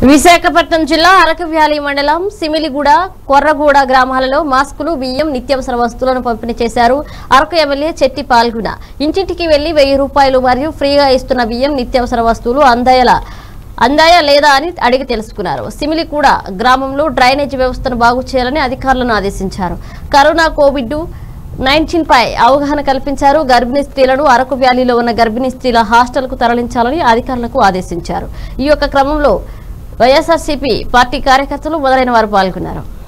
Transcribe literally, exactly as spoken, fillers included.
విశాఖపట్నం జిల్లా అరకు వ్యాలీ మండలం సిమిలిగూడ కొర్రగూడ గ్రామాలలో మాస్కులు బియ్యం నిత్యావసర వస్తువులను పంపిణీ చేశారు. అరకు ఎమ్మెల్యే చెట్టి పాల్గొన ఇంటింటికి వెళ్లి వెయ్యి రూపాయలు మరియు ఫ్రీగా ఇస్తున్న బియ్యం నిత్యావసర వస్తువులు అందాయల అందాయా లేదా అని అడిగి తెలుసుకున్నారు. సిమిలిగూడ గ్రామంలో డ్రైనేజీ వ్యవస్థను బాగు చేయాలని అధికారులను ఆదేశించారు. కరోనా కోవిడ్ నైన్టీన్ పై అవగాహన కల్పించారు. గర్భిణీ స్త్రీలను అరకు వ్యాలీలో ఉన్న గర్భిణీ స్త్రీల హాస్టల్ కు తరలించాలని అధికారులకు ఆదేశించారు. ఈ యొక్క క్రమంలో వైఎస్ఆర్సీపీ పార్టీ కార్యకర్తలు మొదలైన వారు పాల్గొన్నారు.